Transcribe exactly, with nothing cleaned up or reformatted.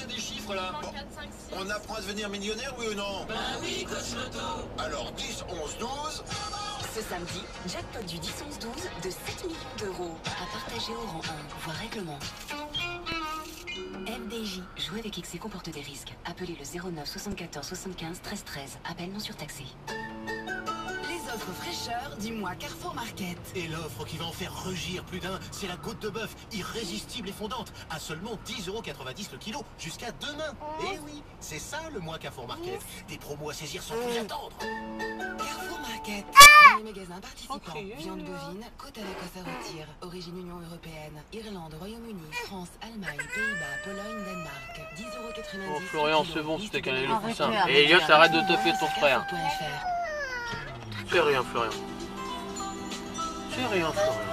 que des chiffres là. Bon. quatre, cinq, six. On apprend à devenir millionnaire, oui ou non? Bah oui, coach Loto. Alors dix, onze, douze. Ce samedi, jackpot du dix onze douze de sept millions d'euros. À partager au rang un, voire règlement. F D J, jouer avec X C comporte des risques. Appelez le zéro neuf soixante-quatorze soixante-quinze treize treize. Appel non surtaxé. Les offres fraîcheurs du mois Carrefour Market. Et l'offre qui va en faire rugir plus d'un, c'est la côte de bœuf, irrésistible et fondante, à seulement dix euros quatre-vingt-dix le kilo, jusqu'à demain. Et oui, c'est ça le mois Carrefour Market. Des promos à saisir sans plus attendre. Carrefour Market. Dans les magasins participants. Ok. Viande bovine, côte à la à rôtir. Origine Union Européenne. Irlande, Royaume-Uni, France, Allemagne, Pays-Bas, Pologne, Danemark. dix euros quatre-vingt-dix. Oh Florian, c'est bon, c'était qu'un élo Arrête, poussin. arrête, Et Elias, arrête de taper ton frère. Carrefour point F R. C'est rien Florian. C'est rien Florian.